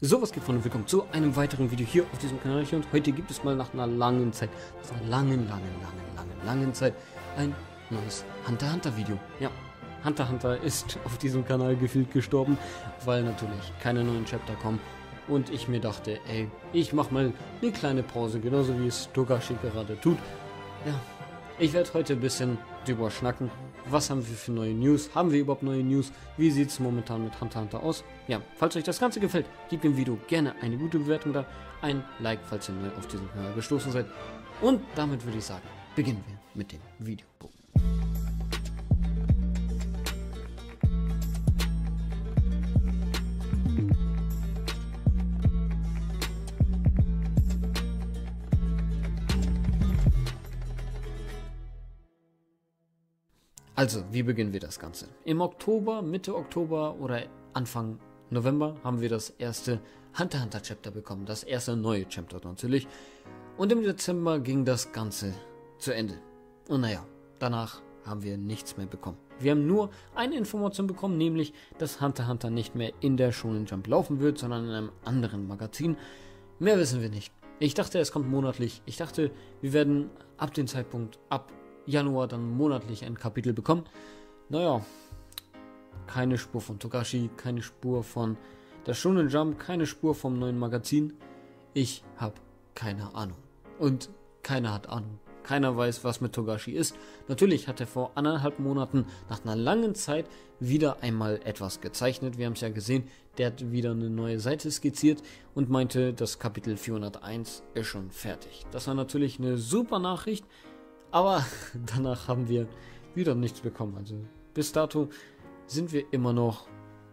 So, was geht, Freunde? Willkommen zu einem weiteren Video hier auf diesem Kanal. Und heute gibt es mal nach einer langen Zeit, nach einer langen Zeit, ein neues Hunter x Hunter Video. Ja, Hunter x Hunter ist auf diesem Kanal gefühlt gestorben, weil natürlich keine neuen Chapter kommen. Und ich mir dachte, ey, ich mach mal eine kleine Pause, genauso wie es Togashi gerade tut. Ja, ich werde heute ein bisschen drüber schnacken. Was haben wir für neue News? Haben wir überhaupt neue News? Wie sieht es momentan mit Hunter x Hunter aus? Ja, falls euch das Ganze gefällt, gebt dem Video gerne eine gute Bewertung da, ein Like, falls ihr neu auf diesen Kanal gestoßen seid. Und damit würde ich sagen, beginnen wir mit dem Video. Also, wie beginnen wir das Ganze? Im Oktober, Mitte Oktober oder Anfang November haben wir das erste Hunter x Hunter Chapter bekommen. Das erste neue Chapter natürlich. Und im Dezember ging das Ganze zu Ende. Und naja, danach haben wir nichts mehr bekommen. Wir haben nur eine Information bekommen, nämlich, dass Hunter x Hunter nicht mehr in der Shonen Jump laufen wird, sondern in einem anderen Magazin. Mehr wissen wir nicht. Ich dachte, es kommt monatlich. Ich dachte, wir werden ab dem Zeitpunkt, ab Januar dann monatlich ein Kapitel bekommen. Naja, keine Spur von Togashi, keine Spur von der Shonen Jump, keine Spur vom neuen Magazin. Ich habe keine Ahnung. Und keiner hat Ahnung. Keiner weiß, was mit Togashi ist. Natürlich hat er vor 1,5 Monaten nach einer langen Zeit wieder einmal etwas gezeichnet. Wir haben es ja gesehen, der hat wieder eine neue Seite skizziert und meinte, das Kapitel 401 ist schon fertig. Das war natürlich eine super Nachricht. Aber danach haben wir wieder nichts bekommen. Also bis dato sind wir immer noch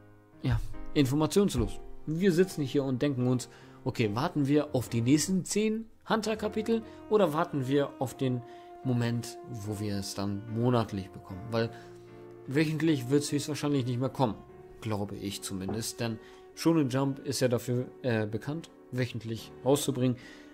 informationslos. Wir sitzen hier und denken uns, okay, warten wir auf die nächsten 10 Hunter-Kapitel oder warten wir auf den Moment, wo wir es dann monatlich bekommen? Weil wöchentlich wird es höchstwahrscheinlich nicht mehr kommen, glaube ich zumindest. Denn Shonen Jump ist ja dafür bekannt, wöchentlich rauszubringen.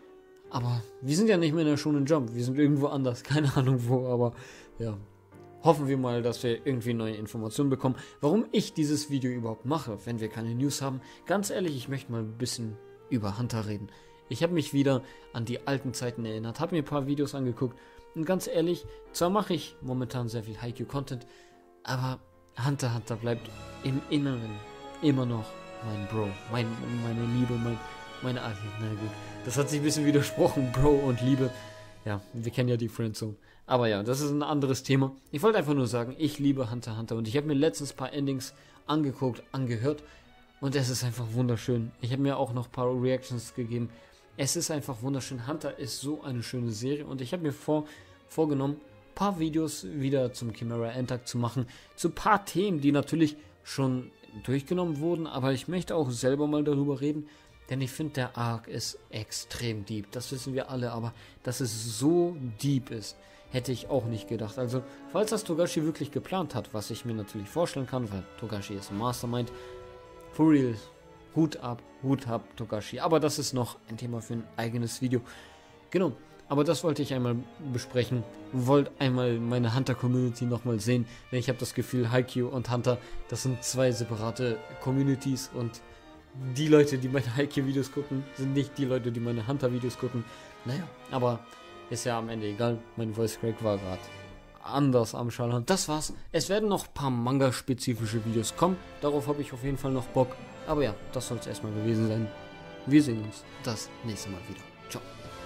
Aber wir sind ja nicht mehr in der Shonen Jump, wir sind irgendwo anders, keine Ahnung wo, aber ja, hoffen wir mal, dass wir irgendwie neue Informationen bekommen. Warum ich dieses Video überhaupt mache, wenn wir keine News haben, ganz ehrlich, ich möchte mal ein bisschen über Hunter reden. Ich habe mich wieder an die alten Zeiten erinnert, habe mir ein paar Videos angeguckt und ganz ehrlich, zwar mache ich momentan sehr viel Haikyuu-Content, aber Hunter x Hunter bleibt im Inneren immer noch mein Bro, meine Liebe, meine Art. Na gut, das hat sich ein bisschen widersprochen, Bro und Liebe. Ja, wir kennen ja die Friendzone. Aber ja, das ist ein anderes Thema. Ich wollte einfach nur sagen, ich liebe Hunter x Hunter und ich habe mir letztens ein paar Endings angeguckt, angehört und es ist einfach wunderschön. Ich habe mir auch noch ein paar Reactions gegeben. Es ist einfach wunderschön. Hunter ist so eine schöne Serie und ich habe mir vorgenommen, ein paar Videos wieder zum Chimera Ant zu machen, zu ein paar Themen, die natürlich schon durchgenommen wurden, aber ich möchte auch selber mal darüber reden. Denn ich finde, der Arc ist extrem deep. Das wissen wir alle, aber dass es so deep ist, hätte ich auch nicht gedacht. Also, falls das Togashi wirklich geplant hat, was ich mir natürlich vorstellen kann, weil Togashi ist ein Mastermind, for real, Hut ab, Togashi. Aber das ist noch ein Thema für ein eigenes Video. Genau, aber das wollte ich einmal besprechen. Wollte einmal meine Hunter-Community nochmal sehen. Denn ich habe das Gefühl, Haikyuu und Hunter, das sind zwei separate Communities und die Leute, die meine Haikyuu-Videos gucken, sind nicht die Leute, die meine Hunter-Videos gucken. Naja, aber ist ja am Ende egal. Mein Voice Crack war gerade anders am Schallern. Das war's. Es werden noch ein paar Manga-spezifische Videos kommen. Darauf habe ich auf jeden Fall noch Bock. Aber ja, das soll es erstmal gewesen sein. Wir sehen uns das nächste Mal wieder. Ciao.